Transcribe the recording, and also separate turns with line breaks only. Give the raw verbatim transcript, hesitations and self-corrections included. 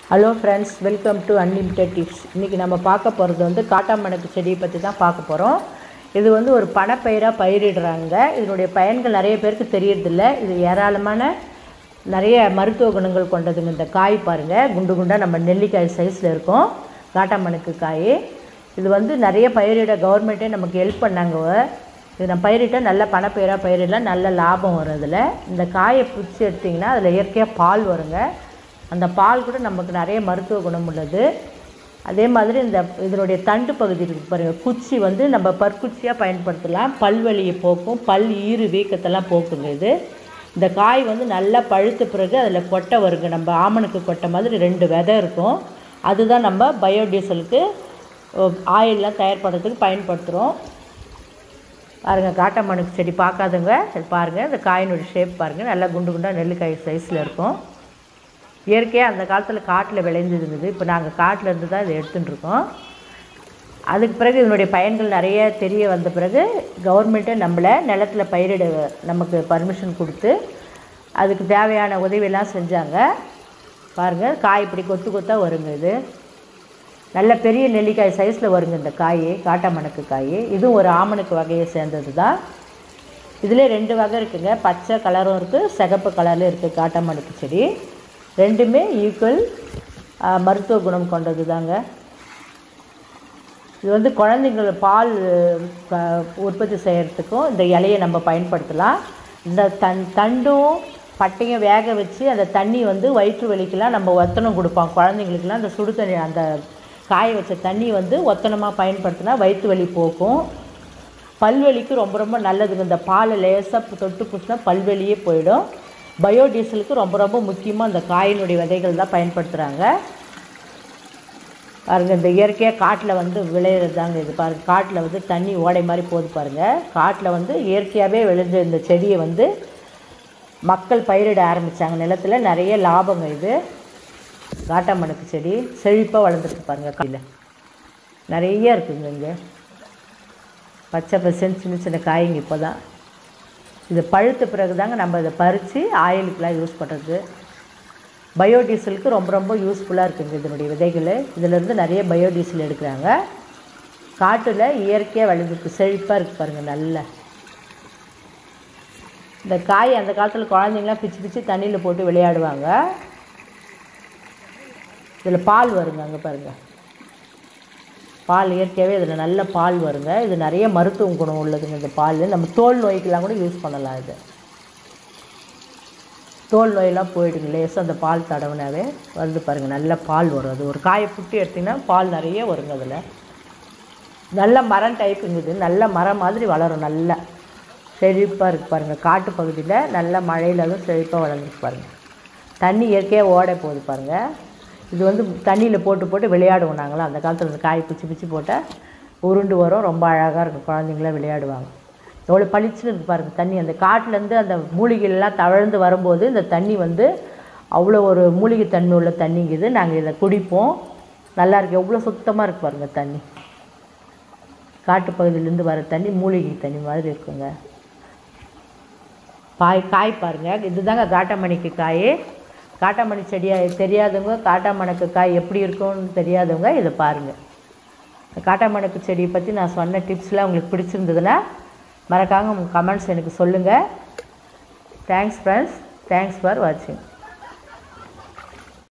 Hello friends, welcome to unlimited tips. இன்றைக்கி நம்ம பார்க்க போகிறது வந்து காட்டாமணக்கு செடியை பற்றி தான் பார்க்க போகிறோம். இது வந்து ஒரு பணப்பயிராக பயிரிடுறாங்க. இதனுடைய பயன்கள் நிறைய பேருக்கு தெரியறதில்ல. இது ஏராளமான நிறைய மருத்துவ குணங்கள் கொண்டதுங்க. இந்த காய் பாருங்கள், குண்டு குண்டாக நம்ம நெல்லிக்காய் சைஸில் இருக்கும் காட்டாமணக்கு காய். இது வந்து நிறைய பயிரிட கவர்மெண்ட்டே நமக்கு ஹெல்ப் பண்ணாங்க. இது நம்ம பயிரிட்டால் நல்ல பணப்பயிராக பயிரிடலாம், நல்ல லாபம் வரும். இதில் இந்த காயை பிடிச்சி எடுத்திங்கன்னா அதில் இயற்கையாக பால் வருங்க. அந்த பால் கூட நமக்கு நிறைய மருத்துவ குணம் உள்ளது. அதே மாதிரி இந்த இதனுடைய தண்டு பகுதி இருக்குது பாருங்கள், குச்சி வந்து நம்ம பற்குச்சியாக பயன்படுத்தலாம். பல்வலியை போக்கும், பல் ஈறு வீக்கத்தெல்லாம் போக்குங்க. இது இந்த காய் வந்து நல்லா பழுத்த பிறகு அதில் கொட்டை வருங்க. நம்ம ஆமணக்கு கொட்டை மாதிரி ரெண்டு விதை இருக்கும். அதுதான் நம்ம பயோடீசலுக்கு ஆயிலெலாம் தயார் பண்ணுறதுக்கு பயன்படுத்துகிறோம். பாருங்கள், காட்டாமணக்கு செடி பார்க்காதவங்க பாருங்கள். இந்த காயினுடைய ஷேப் பாருங்கள், நல்லா குண்டு குண்டாக நெல்லிக்காய் சைஸில் இருக்கும். இயற்கையாக அந்த காலத்தில் காட்டில் விளைஞ்சிருந்தது. இப்போ நாங்கள் காட்டில் இருந்து தான் இதை எடுத்துகிட்டு இருக்கோம். அதுக்கு பிறகு இதனுடைய பயன்கள் நிறைய தெரிய வந்த பிறகு கவர்மெண்ட்டே நம்மளை நிலத்தில் பயிரிட நமக்கு பர்மிஷன் கொடுத்து அதுக்கு தேவையான உதவியெல்லாம் செஞ்சாங்க. பாருங்கள், காய் இப்படி கொத்து கொத்தாக வருங்க. இது நல்ல பெரிய நெல்லிக்காய் சைஸில் வருங்க இந்த காய், காட்டாமணக்கு காய். இதுவும் ஒரு ஆமணக்கு வகையை சேர்ந்தது தான். இதில் ரெண்டு வகை இருக்குதுங்க, பச்சை கலரும் இருக்குது, சிகப்பு கலரில் இருக்குது காட்டாமணக்கு செடி. ரெண்டுமே ஈக்குவல் மருத்துவ குணம் கொண்டது தாங்க. இது வந்து குழந்தைங்கள பால் உற்பத்தி செய்கிறதுக்கும் இந்த இலையை நம்ம பயன்படுத்தலாம். இந்த தன் தண்டும் பட்டையும் வேக வச்சு அந்த தண்ணி வந்து வயிற்று வலிக்கெலாம் நம்ம ஒத்தனம் கொடுப்போம் குழந்தைங்களுக்கெல்லாம். அந்த சுடு தண்ணி, அந்த காய வச்ச தண்ணி வந்து ஒத்தனமாக பயன்படுத்தினா வயிற்று வலி போக்கும். பல்வலிக்கு ரொம்ப ரொம்ப நல்லதுங்க. இந்த பாலை லேசாக தொட்டு பூசினா பல்வலியே போயிடும். பயோடீசலுக்கு ரொம்ப ரொம்ப முக்கியமாக இந்த காயினுடைய விதைகள் தான் பயன்படுத்துகிறாங்க. பாருங்கள், இந்த இயற்கையாக காட்டில் வந்து விளையிறது தாங்க இது. பாருங்கள், காட்டில் வந்து தண்ணி ஓடை மாதிரி போகுது பாருங்கள். காட்டில் வந்து இயற்கையாகவே விளைஞ்ச இந்த செடியை வந்து மக்கள் பயிரிட ஆரம்பித்தாங்க. நிலத்தில் நிறைய லாபங்க. இது காட்டாமணக்கு செடி செழிப்பாக வளர்ந்துருக்கு பாருங்கள். காயில் நிறைய இருக்குதுங்க. இங்கே பச்சை பசன்னு சின்ன சின்ன காய்ங்க. இப்போ தான் இது பழுத்த பிறகு தாங்க நம்ம இதை பறித்து ஆயிலுக்கெலாம் யூஸ் பண்ணுறது. பயோடீசலுக்கு ரொம்ப ரொம்ப யூஸ்ஃபுல்லாக இருக்குங்க இதனுடைய விதைகள். இதிலேருந்து நிறைய பயோடீசல் எடுக்கிறாங்க. காட்டில் இயற்கையாக விளைஞ்சிருக்கு, செழிப்பாக இருக்குது பாருங்கள். நல்ல இந்த காய் அந்த காலத்தில் குழந்தைங்களாம் பிச்சு பிச்சு தண்ணியில் போட்டு விளையாடுவாங்க. இதில் பால் வருங்க, அங்கே பாருங்கள், பால் இயற்கையாகவே இதில் நல்ல பால் வருங்க. இது நிறைய மருத்துவ குணம் உள்ளதுங்க. இந்த பால் நம்ம தோல் நோய்க்கெல்லாம் கூட யூஸ் பண்ணலாம். இது தோல் நோயெல்லாம் போயிடுங்க லேசாக அந்த பால் தடவுனாவே வருது பாருங்கள். நல்ல பால் வரும். அது ஒரு காயை புட்டி எடுத்திங்கன்னா பால் நிறைய வருங்க. அதில் நல்ல மரம் டைப்புங்க. இது நல்ல மரம் மாதிரி வளரும். நல்ல செழிப்பாக இருக்குது பாருங்கள். காட்டு பகுதியில் நல்ல மழையிலும் செழிப்பாக வளர்ந்துருக்கு பாருங்கள். தண்ணி இயற்கையாக ஓட போகுது பாருங்கள். இது வந்து தண்ணியில் போட்டு போட்டு விளையாடுவோம் நாங்களாம். அந்த காலத்தில் இந்த காய் பிச்சு பிச்சு போட்டால் உருண்டு வரும். ரொம்ப அழகாக இருக்கும். குழந்தைங்களாம் விளையாடுவாங்க. எவ்வளோ பளிச்சுன்னு இருக்குது பாருங்கள் தண்ணி. அந்த காட்டிலேருந்து அந்த மூலிகைலாம் தவழ்ந்து வரும்போது இந்த தண்ணி வந்து அவ்வளோ ஒரு மூலிகை தன்மை உள்ள தண்ணிங்குது. நாங்கள் இதை குடிப்போம். நல்லா இருக்குது, எவ்வளோ சுத்தமாக இருக்குது பாருங்கள் தண்ணி. காட்டு பகுதியிலேருந்து வர தண்ணி மூலிகை தண்ணி மாதிரி இருக்குங்க. பாய் காய் பாருங்கள், இதுதாங்க காட்டாமணிக்கு காய். காட்டாமணி செடியாக தெரியாதவங்க, காட்டாமணக்கு காய் எப்படி இருக்கும்னு தெரியாதவங்க இதை பாருங்கள். காட்டாமணக்கு செடியை பற்றி நான் சொன்ன டிப்ஸ்லாம் உங்களுக்கு பிடிச்சிருந்ததுன்னா மறக்காமல் உங்கள் கமெண்ட்ஸ் எனக்கு சொல்லுங்கள். தேங்க்ஸ் ஃப்ரெண்ட்ஸ், தேங்க்ஸ் ஃபார் வாட்சிங்.